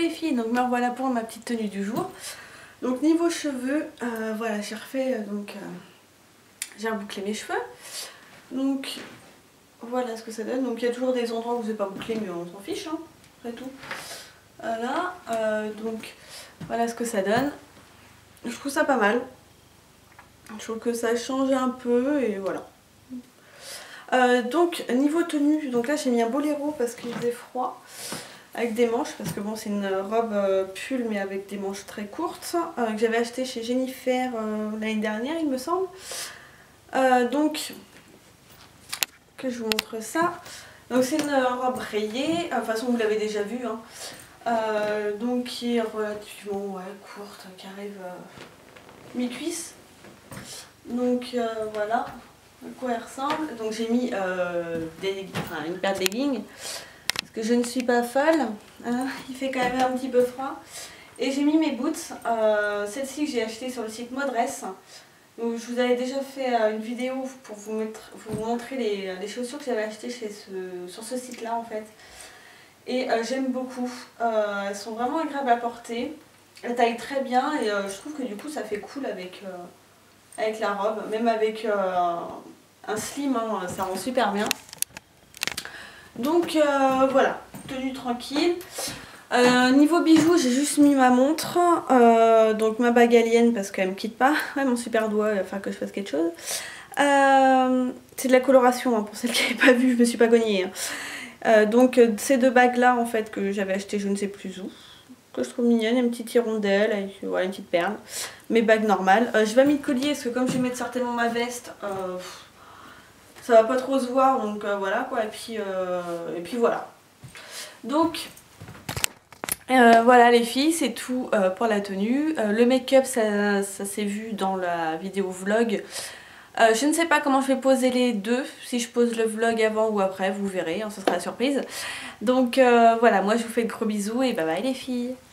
les filles, donc me revoilà pour ma petite tenue du jour. Donc niveau cheveux, voilà, j'ai refait, j'ai rebouclé mes cheveux. Donc voilà ce que ça donne. Donc il y a toujours des endroits où c'est pas bouclé, mais on s'en fiche, hein, après tout. Voilà, donc voilà ce que ça donne. Je trouve ça pas mal. Je trouve que ça change un peu et voilà. Donc niveau tenue, donc là j'ai mis un boléro parce qu'il faisait froid. Avec des manches, parce que bon c'est une robe pull mais avec des manches très courtes, que j'avais acheté chez Jennifer l'année dernière il me semble. Donc que je vous montre ça. Donc c'est une robe rayée, de toute façon vous l'avez déjà vue, hein. Donc qui est relativement courte, qui arrive mi-cuisse. Donc voilà à quoi elle ressemble. Donc j'ai mis une paire de leggings. Que je ne suis pas folle, hein, il fait quand même un petit peu froid. Et j'ai mis mes boots, celle-ci que j'ai achetée sur le site Modress. Donc, je vous avais déjà fait une vidéo pour vous montrer les chaussures que j'avais achetées sur ce site-là en fait. Et j'aime beaucoup, elles sont vraiment agréables à porter, elles taillent très bien et je trouve que du coup ça fait cool avec la robe, même avec un slim, hein, ça rend super bien. Donc voilà, tenue tranquille. Niveau bijoux, j'ai juste mis ma montre, donc ma bague alien parce qu'elle me quitte pas. Ouais, mon super doigt, il va falloir que je fasse quelque chose. C'est de la coloration, hein, pour celles qui n'avaient pas vu, je me suis pas gognée. Hein. Donc ces deux bagues là en fait que j'avais acheté je ne sais plus où, que je trouve mignonne, une petite hirondelle avec voilà, une petite perle. Mes bagues normales. Je vais mettre le collier parce que comme je vais mettre certainement ma veste, ça va pas trop se voir, donc voilà quoi, et puis voilà. Donc voilà les filles, c'est tout pour la tenue. Le make-up ça s'est vu dans la vidéo vlog. Je ne sais pas comment je vais poser les deux, si je pose le vlog avant ou après, vous verrez, hein, ce sera la surprise. Donc voilà, moi je vous fais de gros bisous et bye bye les filles.